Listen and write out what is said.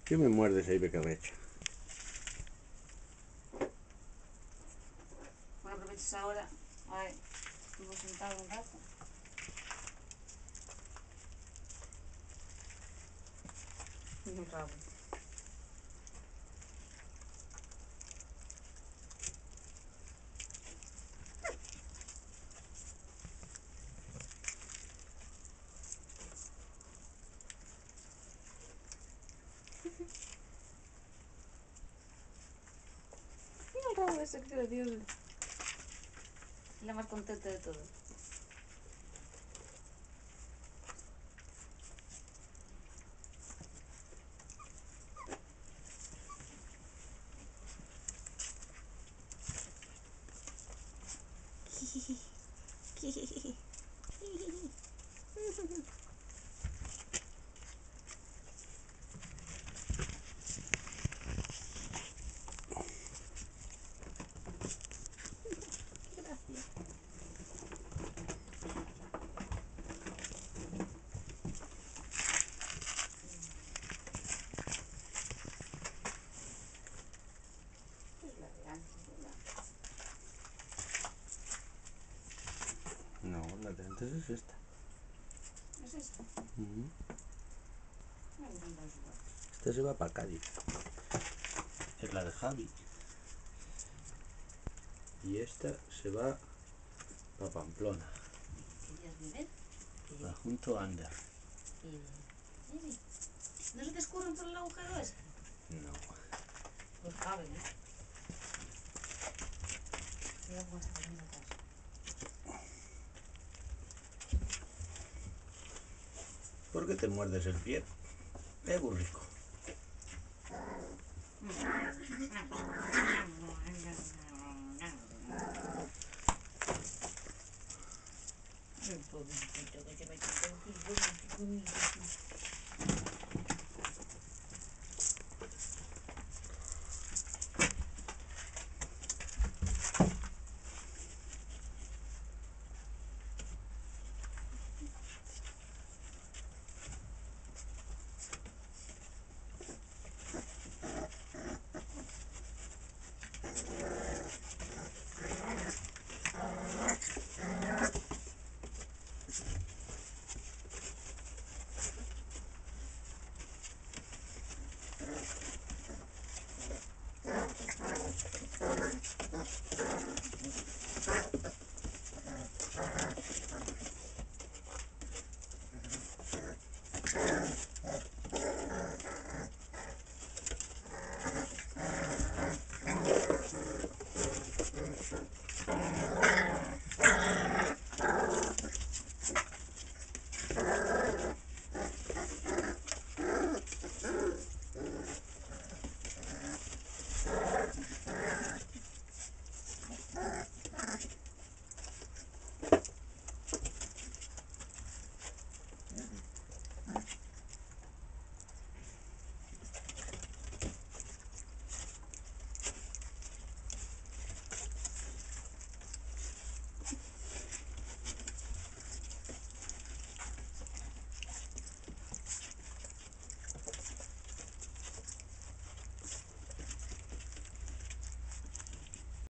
¿Qué me muerdes ahí, becabecha? Bueno, aprovechas ahora. A ver, estuvo sentado un rato. Y un rabo. Mira el rabo ese, que gracioso. Es la más contenta de todos. No, la de antes es esta. ¿Es esa? Esta se va para Cádiz. Es la de Javi. Y esta se va para Pamplona. ¿Querías beber? Va junto a Ander. ¿No se te escurren por el agujero ese? No. Pues caben, ¿eh? Mira cómo está cayendo atrás. ¿Por qué te muerdes el pie? Burrico. Pobrecito que se metió contigo.